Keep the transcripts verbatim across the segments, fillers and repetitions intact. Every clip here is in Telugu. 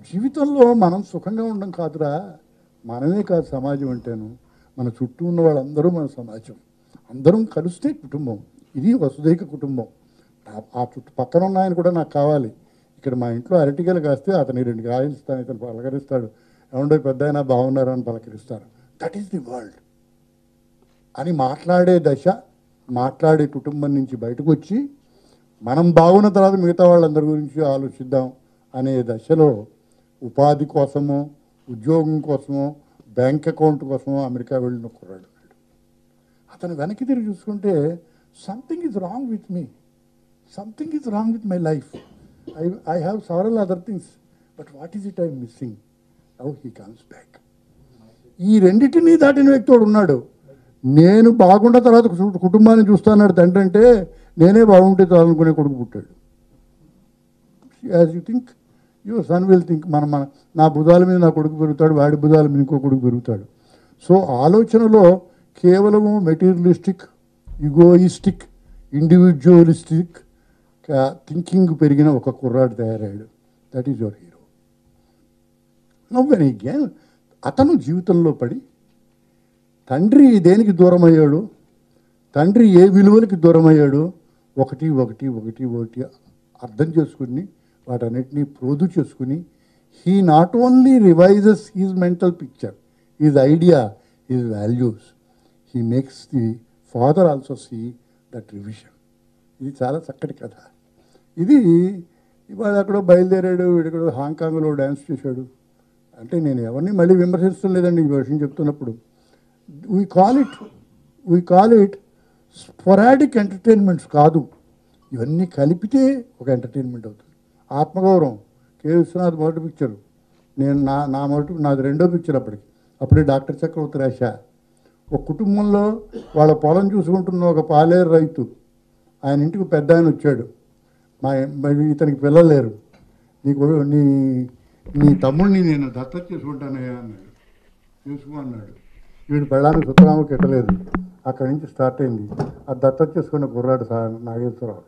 జీవితంలో మనం సుఖంగా ఉండడం కాదురా, మనమే కాదు సమాజం అంటేను, మన చుట్టూ ఉన్న వాళ్ళందరూ మన సమాజం, అందరం కలిస్తే కుటుంబం. ఇది వసుదైక కుటుంబం. ఆ చుట్టూ పక్కన ఉన్న ఆయన కూడా నాకు కావాలి. ఇక్కడ మా ఇంట్లో అరటికలు కాస్తే అతని రెండు కాయలు ఇస్తాను, ఇతను పలకరిస్తాడు, ఏమండో పెద్ద అయినా బాగున్నారు అని పలకరిస్తారు. దట్ ఈస్ ది వరల్డ్ అని మాట్లాడే దశ, మాట్లాడే కుటుంబం నుంచి బయటకు వచ్చి మనం బాగున్న తర్వాత మిగతా వాళ్ళందరి గురించి ఆలోచిద్దాం అనే దశలో ఉపాధి కోసమో ఉద్యోగం కోసమో బ్యాంక్ అకౌంట్ కోసమో అమెరికా వెళ్ళిన కుర్రాడు. అతను వెనక్కి తిరిగి చూసుకుంటే something is wrong with me, something is wrong with my life, I I have several other things, but what is it I missing. Now he comes back. ఈ రెండింటినీ దాటిన వ్యక్తి ఉన్నాడు. నేను బాగుండ తర్వాత కుటుంబాన్ని చూస్తాన్నాడు తండ్రి అంటే, నేనే బాగుంటే చాలనుకునే కొడుకు పుట్టాడు. As you think your son will think. మన మన నా భుజాల మీద నా కొడుకు పెరుగుతాడు, వాడి భుజాల మీద ఇంకో కొడుకు పెరుగుతాడు. సో ఆలోచనలో కేవలము మెటీరియలిస్టిక్, ఇగోయిస్టిక్, ఇండివిజువలిస్టిక్ థింకింగ్ పెరిగిన ఒక కుర్రాడు తయారయ్యాడు. That is your hero. నవ్వని గేమ్. అతను జీవితంలో పడి తండ్రి దేనికి దూరం అయ్యాడు, తండ్రి ఏ విలువలకి దూరం అయ్యాడు, ఒకటి ఒకటి ఒకటి ఒకటి అర్థం చేసుకుని వాటన్నిటినీ ప్రోదు చేసుకుని, he not only revises his mental picture, his idea, his values, he makes the father also see that revision. ఇది చాలా చక్కటి కథ. ఇది ఇవాళ అక్కడో బయలుదేరాడు, వీడెక్కడో హాంకాంగ్లో డ్యాన్స్ చేశాడు అంటే నేను ఎవరిని మళ్ళీ విమర్శించడం లేదండి ఈ విషయం చెప్తున్నప్పుడు. We call it we call it sporadic entertainments కాదు, ఇవన్నీ కలిపితే ఒక ఎంటర్టైన్మెంట్ అవుతుంది. ఆత్మగౌరవం, కె విశ్వనాథ్ మొదటి పిక్చరు, నేను నా నా మొదటి నాది రెండో పిక్చర్ అప్పటికి. అప్పుడే డాక్టర్ చక్రవర్తి రాశా. ఒక కుటుంబంలో వాళ్ళ పొలం చూసుకుంటున్న ఒక పాలేరు రైతు, ఆయన ఇంటికి పెద్ద ఆయన వచ్చాడు. మా మరి ఇతనికి పిల్లలు లేరు, నీకు నీ నీ తమ్ముడిని నేను దత్తత చేసుకుంటానయ్యా అన్నాడు. చూసుకో అన్నాడు. వీడు పెళ్ళానికి సుతరాము కెట్టలేదు. అక్కడి నుంచి స్టార్ట్ అయింది ఆ దత్తత చేసుకున్న కుర్రాడు సా నాగేశ్వరరావు.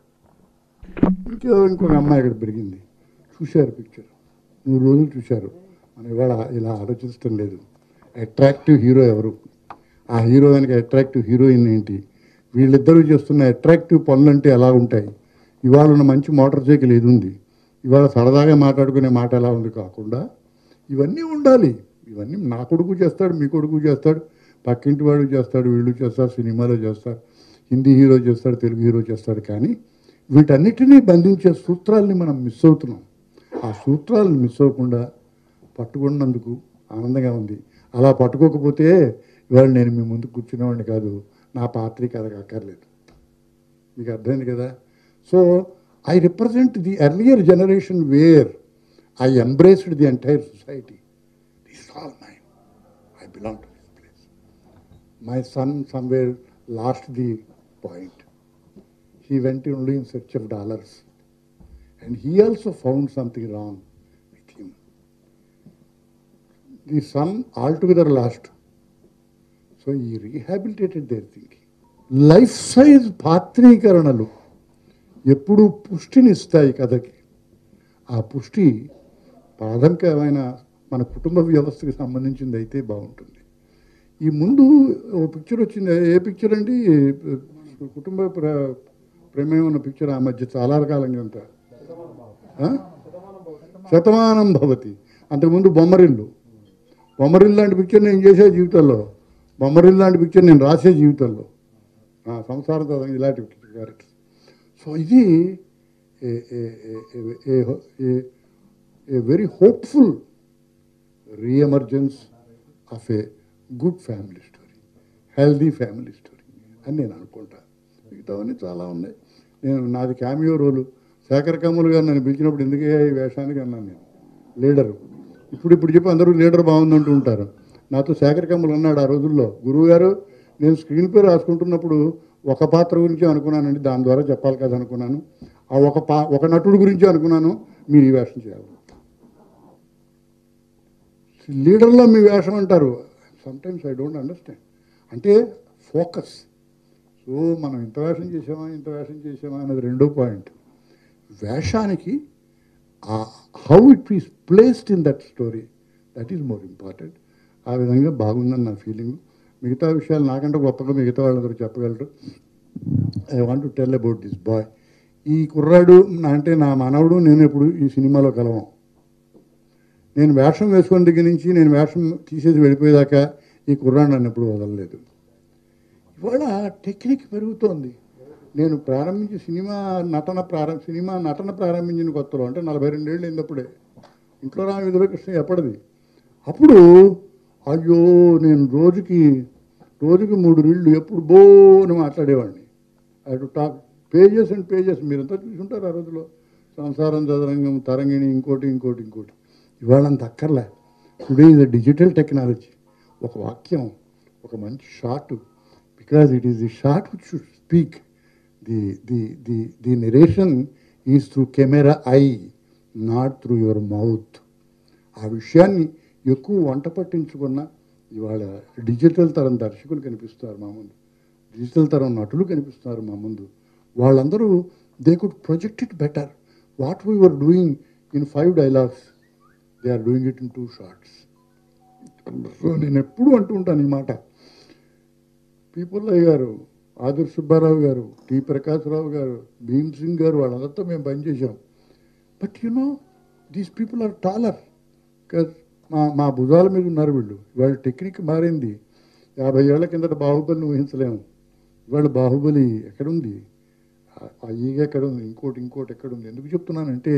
ఇంకో ఇంకొక అమ్మాయి ఇక్కడ పెరిగింది. చూశారు పిక్చర్, మూడు రోజులు చూశారు. మనం ఇవాళ ఇలా ఆలోచించడం లేదు. అట్రాక్టివ్ హీరో ఎవరు, ఆ హీరో వెనక అట్రాక్టివ్ హీరోయిన్ ఏంటి, వీళ్ళిద్దరూ చేస్తున్న అట్రాక్టివ్ పనులు అంటే ఎలా ఉంటాయి, ఇవాళ ఉన్న మంచి మోటార్ సైకిల్ ఏది ఉంది, ఇవాళ సరదాగా మాట్లాడుకునే మాట ఎలా ఉంది కాకుండా ఇవన్నీ ఉండాలి. ఇవన్నీ నా కొడుకు చేస్తాడు, మీ కొడుకు చేస్తాడు, పక్కింటి వాడు చేస్తాడు, వీళ్ళు చేస్తారు, సినిమాలో చేస్తారు, హిందీ హీరో చేస్తాడు, తెలుగు హీరో చేస్తాడు. కానీ వీటన్నిటినీ బంధించే సూత్రాలని మనం మిస్ అవుతున్నాం. ఆ సూత్రాలను మిస్ అవ్వకుండా పట్టుకున్నందుకు ఆనందంగా ఉంది. అలా పట్టుకోకపోతే ఇవాళ నేను మీ ముందు కూర్చునేవాడిని కాదు, నా పాత్రికి అది అక్కర్లేదు. మీకు అర్థమైంది కదా. So I represent the earlier generation where I embraced the entire society. This all mine, I belong to this place. My son somewhere lost the point. He went only in search of dollars, and he also found something wrong with him. The son altogether lost, so he rehabilitated their thinking. Life size పాత్రీకరణలు ఎప్పుడు పుష్టినిస్తాయి కథకి. ఆ పుష్టి ప్రాథమికమైన మన కుటుంబ వ్యవస్థకి సంబంధించింది అయితే బాగుంటుంది. ఈ ముందు ఒక పిక్చర్ వచ్చింది, ఏ పిక్చర్ అండి, కుటుంబ ప్రమేయం ఉన్న పిక్చర్ ఆ మధ్య చాలా కాలంగా అంతా శతమానం భవతి. అంతకుముందు బొమ్మరిల్లు. బొమ్మరిల్లు లాంటి పిక్చర్ నేను చేసే జీవితంలో, బొమ్మరిల్లు లాంటి పిక్చర్ నేను రాసే జీవితంలో, సంసారంతో ఇలాంటి క్యారెక్టర్స్. సో ఇది a very hopeful reemergence of a good family story, healthy family story అని నేను అనుకుంటాను. మిగతావన్నీ చాలా ఉన్నాయి. నేను నాది క్యామియో రోలు. శేఖర్ కమ్ములు గారు నన్ను పిలిచినప్పుడు ఎందుకే ఈ వేషానికి అన్నాను నేను, లీడరు. ఇప్పుడు ఇప్పుడు చెప్పి అందరూ లీడర్ బాగుందంటూ ఉంటారు. నాతో శేఖర్ కమ్ములు అన్నాడు ఆ రోజుల్లో, గురువు గారు నేను స్క్రీన్ పే రాసుకుంటున్నప్పుడు ఒక పాత్ర గురించి అనుకున్నానండి, దాని ద్వారా చెప్పాలి కదా అనుకున్నాను, ఆ ఒక పా ఒక నటుడు గురించి అనుకున్నాను, మీరు ఈ వేషం చేయాలి. లీడర్లో మీ వేషం అంటారు. Sometimes I don't understand. అంటే ఫోకస్. సో మనం ఇంత వేషం చేసామా ఇంత వేషం చేసామా అన్నది రెండో పాయింట్. వేషానికి how it is placed in that story, that is more important. ఆ విధంగా బాగుందని నా ఫీలింగ్. మిగతా విషయాలు నాకంటే గొప్పగా మిగతా వాళ్ళందరూ చెప్పగలరు. I want to tell about this boy. ఈ కుర్రాడు అంటే నా మనవడు, నేను ఎప్పుడు ఈ సినిమాలో కలవం. నేను వేషం వేసుకున్న దగ్గర నుంచి నేను వేషం తీసేసి వెళ్ళిపోయేదాకా ఈ కుర్రాడు నన్ను ఎప్పుడు వదలలేదు. ఇవాళ టెక్నిక్ పెరుగుతోంది. నేను ప్రారంభించి సినిమా నటన ప్రారంభ సినిమా నటన ప్రారంభించిన కొత్తలో అంటే నలభై రెండేళ్ళు అయినప్పుడే ఇంట్లో రామ విధుల కృష్ణ ఎప్పటిది. అప్పుడు అయ్యో నేను రోజుకి రోజుకి మూడు రీళ్ళు ఎప్పుడు బో అని మాట్లాడేవాడిని. I to talk pages and pages. మీరంతా చూసుంటారు ఆ రోజులో. సంసారం చదరంగం, తరంగిణి, ఇంకోటి ఇంకోటి ఇంకోటి. ఇవాళ అంత అక్కర్లే. Today is a digital technology. ఒక వాక్యం, ఒక మంచి shot, because it is the shot which should speak. The the the the narration is through camera eye, not through your mouth. ఆ విషయాన్ని ఎక్కువ వంట పట్టించుకున్న ఇవాళ డిజిటల్ తరం దర్శకులు కనిపిస్తున్నారు మా ముందు, డిజిటల్ తరం నటులు కనిపిస్తున్నారు మా ముందు. వాళ్ళందరూ they could project it better. What we were doing in five dialogues, they are doing it in two shots. So నేను ఎప్పుడు అంటూ ఉంటాను ఈ మాట. పీపుల్లయ్య గారు, ఆదుర్ సుబ్బారావు గారు, టి ప్రకాశ్రావు గారు, భీమ్ సింగ్ గారు, వాళ్ళందరితో మేము పనిచేసాం. But you know these people are taller. Because మా మా భుజాల మీద ఉన్నారు వీళ్ళు. వాళ్ళ టెక్నిక్ మారింది. యాభై ఏళ్ల కిందట బాహుబలిని ఊహించలేము. ఇవాళ బాహుబలి ఎక్కడుంది, ఆ ఈగ ఎక్కడుంది, ఇంకోటి ఇంకోటి ఎక్కడుంది. ఎందుకు చెప్తున్నానంటే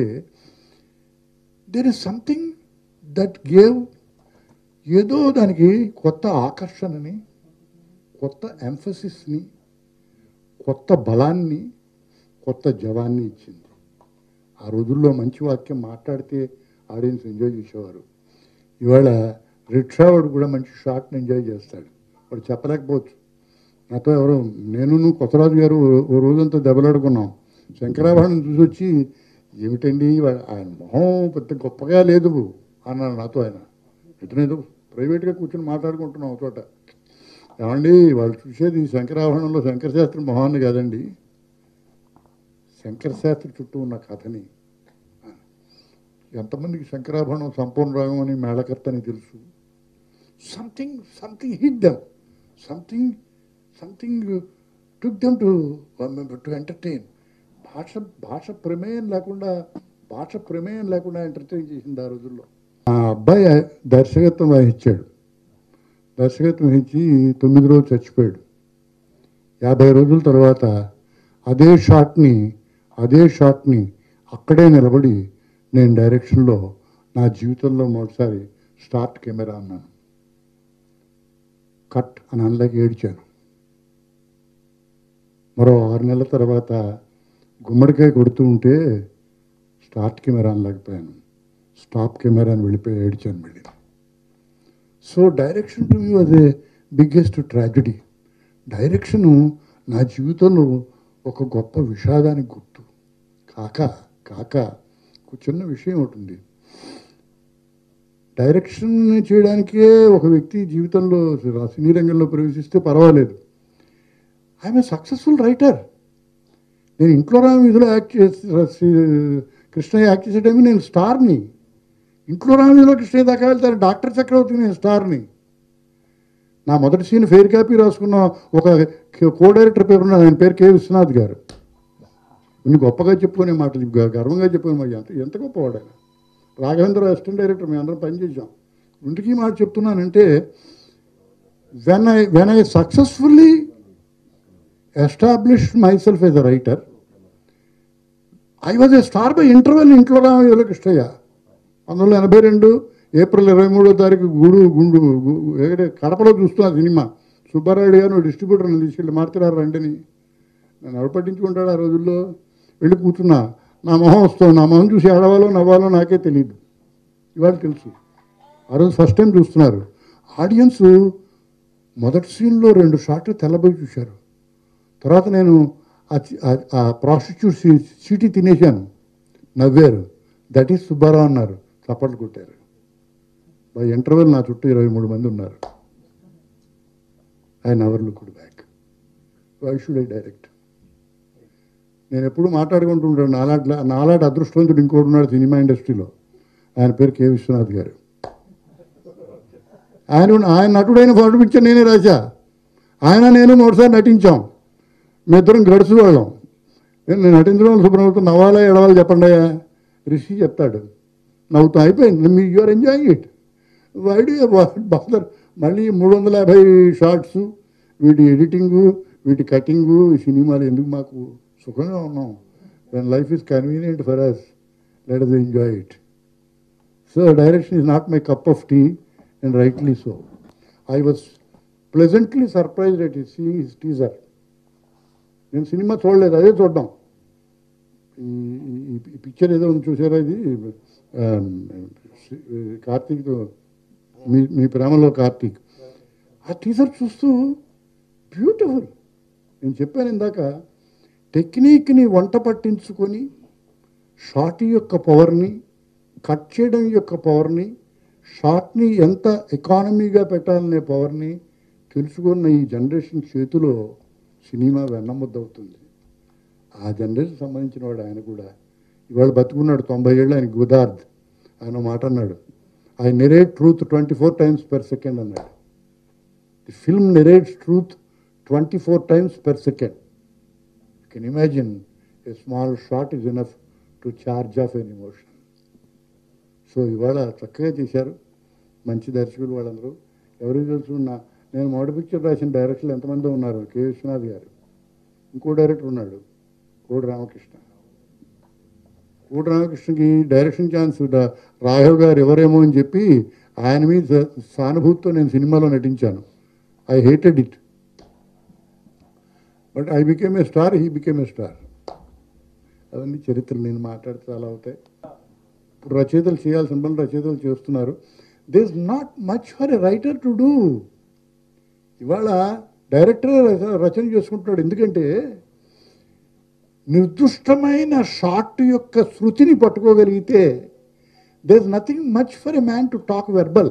there is something that gave, ఏదో దానికి కొత్త ఆకర్షణని, కొత్త ఎంఫసిస్ని, కొత్త బలాన్ని, కొత్త జవాన్ని ఇచ్చింది. ఆ రోజుల్లో మంచి వాక్యం మాట్లాడితే ఆడియన్స్ ఎంజాయ్ చేసేవారు. ఇవాళ రిక్షావాడు కూడా మంచి షాట్ని ఎంజాయ్ చేస్తాడు. వాడు చెప్పలేకపోవచ్చు. నాతో ఎవరో నేను నువ్వు కొత్తరాజు గారు ఓ రోజంతా దెబ్బలాడుకున్నాం. శంకరాభరణం చూసి వచ్చి ఏమిటండి ఆయన మొహం పెద్ద గొప్పగా లేదు అన్నాడు నాతో. ఆయన ఎటునేదో ప్రైవేట్గా కూర్చొని మాట్లాడుకుంటున్నాం ఒక చోట. ఏమండి వాళ్ళు చూసేది శంకరాభరణంలో శంకరశాస్త్రి మొహాన్ని కాదండి, శంకరశాస్త్రి చుట్టూ ఉన్న కథని. ఎంతమందికి శంకరాభరణం సంపూర్ణ రాగం అని మేళకర్త అని తెలుసు. Something something hit them, something something took them to to entertain. భాష భాష ప్రమేయం లేకుండా భాష ప్రమేయం లేకుండా ఎంటర్టైన్ చేసింది ఆ రోజుల్లో. ఆ అబ్బాయి దర్శకత్వం వహించాడు. దర్శకత్వం వహించి తొమ్మిది రోజులు చచ్చిపోయాడు. యాభై రోజుల తర్వాత అదే షాట్ని అదే షాట్ని అక్కడే నిలబడి నేను డైరెక్షన్లో నా జీవితంలో మొదటిసారి స్టార్ట్ కెమెరా అన్నాను. కట్ అని అనలేక ఏడ్చాను. మరో ఆరు నెలల తర్వాత గుమ్మడికాయ కొడుతూ ఉంటే స్టార్ట్ కెమెరా అనలేకపోయాను. స్టాప్ కెమెరా అని వెళ్ళిపోయి ఏడ్చాను మళ్ళీ. So direction to me was a biggest tragedy. Direction నా జీవితంలో ఒక గొప్ప విషాదానికి గుర్తు. కాక కాక ఒక చిన్న విషయం ఉంటుంది. డైరెక్షన్ చేయడానికే ఒక వ్యక్తి జీవితంలో సినీ రంగంలో ప్రవేశిస్తే పర్వాలేదు. I'm a successful writer. నేను ఇంట్లో రామ వీధిలో యాక్ట్ చేసి కృష్ణయ్య యాక్ట్ చేసే టైంకి నేను స్టార్ని. ఇంట్లో రామ వీధిలో కృష్ణయ్య దాకా వెళ్తాను. డాక్టర్ చక్రవర్తికి నేను స్టార్ని. నా మొదటి సీన్ ఫెయిర్ కాపీ రాసుకున్న ఒక కో డైరెక్టర్ పేరు ఉన్నది, ఆయన పేరు కె విశ్వనాథ్ గారు. ఇన్ని గొప్పగా చెప్పుకునే మాటలు, గర్వంగా చెప్పుకునే మాట. ఎంత ఎంత గొప్పవాడు ఆయన. రాఘవేంద్ర అసిస్టెంట్ డైరెక్టర్, మేము అందరం పనిచేసాం. ఇంటికి మాట చెప్తున్నానంటే when I when I successfully established myself as a writer, I was a star by interval ఇంట్లో రామ కృష్ణయ్య. పంతొమ్మిది వందల ఎనభై రెండు ఏప్రిల్ ఇరవై మూడో తారీఖు గూడు గుండు కడపలో చూస్తున్నా సినిమా. సుబ్బారాయుడు గారు డిస్ట్రిబ్యూటర్ని తీసుకెళ్ళి మార్చిరారు రండిని. నన్ను ఎవరు పట్టించుకుంటాడు ఆ రోజుల్లో. వెళ్ళి కూర్చున్నా. నా మొహం వస్తుంది. నా మొహం చూసి ఏడవాలో నవ్వాలో నాకే తెలియదు. ఇవాళ తెలుసు. ఆ రోజు ఫస్ట్ టైం చూస్తున్నారు ఆడియన్స్. మొదటి సీన్లో రెండు షాట్లు తెల్లబోయి చూశారు. తర్వాత నేను ఆ ప్రాస్టిట్యూట్ సీటీ తినేశాను. నవ్వారు. దట్ ఈస్ సుబ్బారావు అన్నారు. చప్పట్లు కొట్టారు. బై ఇంటర్వెల్ నా చుట్టూ ఇరవై మూడు మంది ఉన్నారు. I never looked back. Why should I direct? నేను ఎప్పుడు మాట్లాడుకుంటుంటాను, నాలాంటి నాలాంటి అదృష్టవంతుడు ఇంకోటి ఉన్నాడు సినిమా ఇండస్ట్రీలో, ఆయన పేరు కె విశ్వనాథ్ గారు. ఆయన ఆయన నటుడైన ఫోటో పిక్చర్ నేనే రాశా, ఆయన నేను మూడుసారి నటించాం, మీ ఇద్దరం గడుచు వాళ్ళం. నేను నటించడం శుభ్రమవుతూ నవ్వాలా ఎడవాలి చెప్పండి అయ్యా, రిషి చెప్తాడు, నవ్వుతాం, అయిపోయింది, మీ you're enjoying it, why'd bother. మళ్ళీ మూడు వందల యాభై షార్ట్స్, వీటి ఎడిటింగు, వీటి కటింగు, ఈ సినిమాలు ఎందుకు, మాకు సుఖంగా ఉన్నాం. When life is convenient for us, let us enjoy it. So direction is not my cup of tea, and rightly so. I was pleasantly surprised at seeing his teaser. నేను సినిమా చూడలేదు, అదే చూద్దాం. ఈ ఈ పిక్చర్ ఏదో ఉంది చూసారా, ఇది కార్తీక్, మీ మీ ప్రేమలో కార్తీక్. ఆ టీజర్ చూస్తూ బ్యూటిఫుల్. నేను చెప్పాను ఇందాక, టెక్నిక్ని వంట పట్టించుకొని షార్ట్ యొక్క పవర్ని, కట్ చేయడం యొక్క పవర్ని, షార్ట్ని ఎంత ఎకానమీగా పెట్టాలనే పవర్ని తెలుసుకున్న ఈ జనరేషన్ చేతిలో సినిమా వెన్నముద్దవుతుంది. ఆ జనరేషన్ సంబంధించిన వాడు ఆయన కూడా. ఇవాళ బతుకున్నాడు, తొంభై ఏళ్ళు, ఆయన గుదార్ద్. ఆయన మాట అన్నాడు, I narrate truth twenty four times per second అన్నాడు. The film narrates truth twenty four times per second. You can imagine a small shot is enough to charge of an emotion. So ఇవాళ చక్కగా చేశారు మంచి దర్శకులు వాళ్ళందరూ. ఎవరికి తెలుసు, నా నేను మోడల్ పిక్చర్ రాసిన డైరెక్టర్లు ఎంతమంది ఉన్నారు, కె విశ్వనాథ్ గారు, ఇంకో డైరెక్టర్ ఉన్నాడు కోడి రామకృష్ణ. కోడి రామకృష్ణకి డైరెక్షన్ ఛాన్స్ రాఘవ్ గారు ఎవరేమో అని చెప్పి ఆయన మీద సానుభూతితో నేను సినిమాలో నటించాను. I hated it, but I became a star, he became a star. అవన్నీ చరిత్రలు, నేను మాట్లాడితే చాలా అవుతాయి. ఇప్పుడు రచయితలు చేయాల్సిన పనులు రచయితలు చేస్తున్నారు. This not much for a writer to do. ఇవాళ డైరెక్టర్ రచన చేసుకుంటున్నాడు, ఎందుకంటే నిర్దిష్టమైన షార్ట్ యొక్క శృతిని పట్టుకోగలిగితే there is nothing much for a man to talk verbal,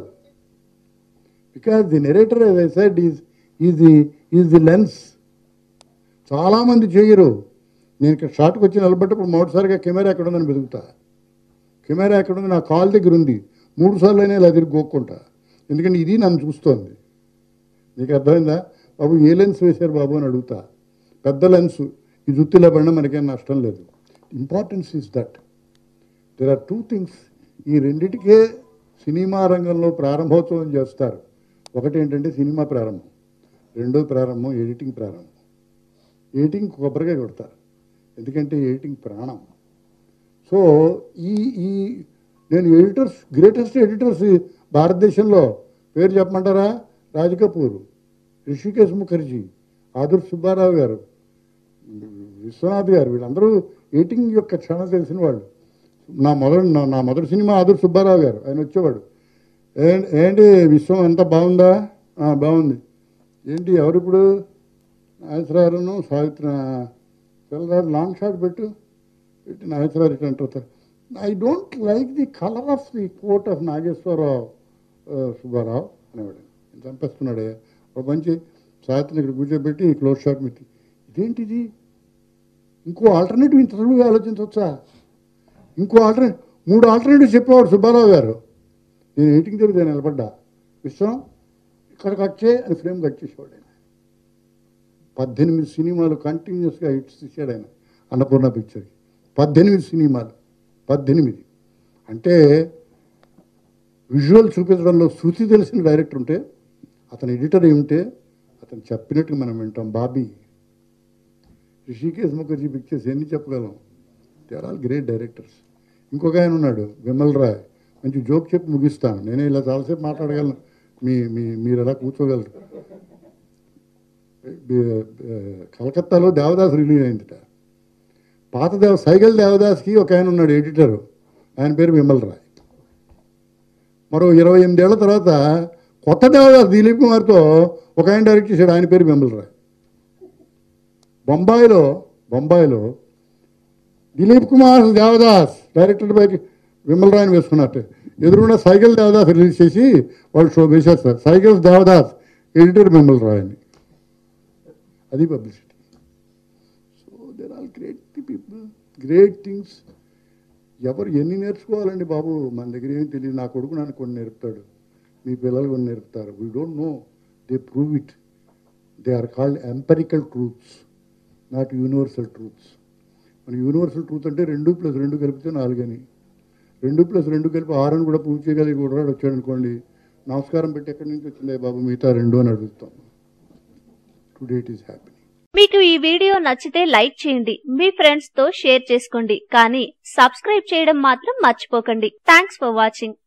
because the narrator as I said is is the is the lens. చాలామంది చేయరు. నేను ఇక్కడ షార్ట్కి వచ్చి నిలబడ్డప్పుడు మొదటిసారిగా కెమెరా ఎక్కడ ఉందని వెతుకుతా. కెమెరా ఎక్కడ ఉంది, నా కాల్ దగ్గర ఉంది, మూడు సార్లు అయినా ఇలా తిరిగి గోక్కుంటా, ఎందుకంటే ఇది నన్ను చూస్తోంది. నీకు అర్థమైందా బాబు, ఏ లెన్స్ వేశారు బాబు అని అడుగుతా. పెద్ద లెన్స్, ఈ జుత్తిలో పడినా మనకేం నష్టం లేదు. Importance is that. There are two things. ఈ రెండిటికే సినిమా రంగంలో ప్రారంభోత్సవం చేస్తారు. ఒకటి ఏంటంటే సినిమా ప్రారంభం, రెండో ప్రారంభం ఎడిటింగ్ ప్రారంభం. ఎడిటింగ్ కొబ్బరిగా కొడతారు, ఎందుకంటే ఎడిటింగ్ ప్రాణం. సో ఈ ఈ నేను ఎడిటర్స్, గ్రేటెస్ట్ ఎడిటర్స్ భారతదేశంలో పేరు చెప్పమంటారా? రాజ్ కపూర్, రిషికేశ్ ముఖర్జీ, ఆదుర్స్ సుబ్బారావు గారు, విశ్వనాథ్ గారు, వీళ్ళందరూ ఎడిటింగ్ యొక్క క్షణ తెలిసిన వాళ్ళు. నా మొదటి నా మొదటి సినిమా ఆదుర్స్ సుబ్బారావు గారు, ఆయన వచ్చేవాడు, ఏ ఏంటి విశ్వం ఎంత బాగుందా? బాగుంది. ఏంటి ఎవరు ఇప్పుడు? నాగేశ్వరరావును సావిత్రి తెల్లరాజు లాంగ్ షాట్ పెట్టు పెట్టి నాగేశ్వరరావు ఇటు అంటారు. I don't like the colour of the coat of Nageswara Rao Subba Rao అనేవాడు. చంపేస్తున్నాడే ఒక మంచి సావిత్రిని ఇక్కడ కూర్చోబెట్టి క్లోజ్ షాట్ పెట్టి, ఇదేంటిది? ఇంకో ఆల్టర్నేటివ్ ఇంత సులువుగా ఆలోచించవచ్చా? ఇంకో ఆల్టర్నేటివ్, మూడు ఆల్టర్నేటివ్ చెప్పేవాడు సుబ్బారావు గారు. నేను ఎయిటింగ్ తెలియదు, నేను నిలబడ్డా, విశ్వం ఇక్కడ కట్ చేయి అని ఫ్రేమ్ కట్ చేసేవాడు ఆయన. పద్దెనిమిది సినిమాలు కంటిన్యూస్గా హిట్స్ ఇచ్చాడు ఆయన అన్నపూర్ణ పిక్చర్కి. పద్దెనిమిది సినిమాలు, పద్దెనిమిది అంటే విజువల్ చూపించడంలో శృతి తెలిసిన డైరెక్టర్ ఉంటే, అతను ఎడిటర్ అయి ఉంటే అతను చెప్పినట్టుగా మనం వింటాం. బాబీ, రిషికేశ్ ముఖర్జీ పిక్చర్స్ ఎన్ని చెప్పగలం? They are all great directors. ఇంకొక ఆయన ఉన్నాడు విమల్ రాయ్, మంచి జోక్ చెప్పి ముగిస్తాను. నేనే ఇలా చాలాసేపు మాట్లాడగలను, మీ మీ మీరు ఎలా కూర్చోగలరు. కలకత్తాలో దేవదాస్ రిలీజ్ అయిందిట. పాత దేవ సైగల్ దేవదాస్కి ఒక ఆయన ఉన్నాడు ఎడిటరు, ఆయన పేరు విమల్ రాయ్. మరో ఇరవై ఎనిమిదేళ్ల తర్వాత కొత్త దేవదాస్ దిలీప్ కుమార్తో ఒక ఆయన డైరెక్ట్ చేశాడు, ఆయన పేరు విమల్ రాయ్. బొంబాయిలో బొంబాయిలో దిలీప్ కుమార్ దేవదాస్ డైరెక్టర్ పైకి విమల్ రాయ్ని వేసుకున్నట్టు ఎదురుకుండా సైకిల్ దేవదాస్ రిలీజ్ చేసి వాళ్ళు షో వేసేస్తారు. సైకిల్ దేవదాస్ ఎడిటర్ విమల్ రాయ్ అని, అది publicity. So there all great people, great things. ఎవరు ఎన్ని నేర్చుకోవాలండి బాబు, మన దగ్గర ఏం తెలియదు. నా కొడుకు నన్ను కొన్ని నేర్పుతాడు, మీ పిల్లలు కొన్ని నేర్పుతారు. We don't know, they prove it. They are called empirical truths, not universal truths. మన యూనివర్సల్ ట్రూత్ అంటే రెండు ప్లస్ రెండు కలిపితే నాలుగని, రెండు ప్లస్ రెండు కలిపి ఆరు అని కూడా ప్రూవ్ చేయగలిగి కూడా వచ్చాడు అనుకోండి, నమస్కారం పెట్టి ఎక్కడి నుంచి వచ్చిందే బాబు మిగతా రెండు అని అడుగుతాం. Today it is happening. మీకు ఈ వీడియో నచ్చితే లైక్ చేయండి, మీ ఫ్రెండ్స్ తో షేర్ చేసుకోండి, కానీ సబ్స్క్రైబ్ చేయడం మాత్రం మర్చిపోకండి. Thanks for watching.